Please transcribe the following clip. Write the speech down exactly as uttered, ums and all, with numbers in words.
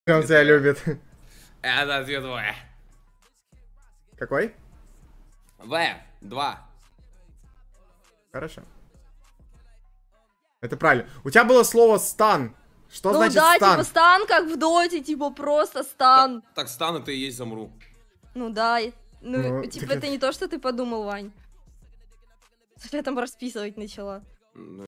Он тебя любит. Это двое. Какой? В, два. Хорошо. Это правильно. У тебя было слово стан. Что Ну значит да, стан? типа стан, как в доте, типа просто стан. Так, так стан это и есть замру. Ну да, и- ну, Ну, типа так это не то, что ты подумал, Вань. Я там расписывать начала. Ну,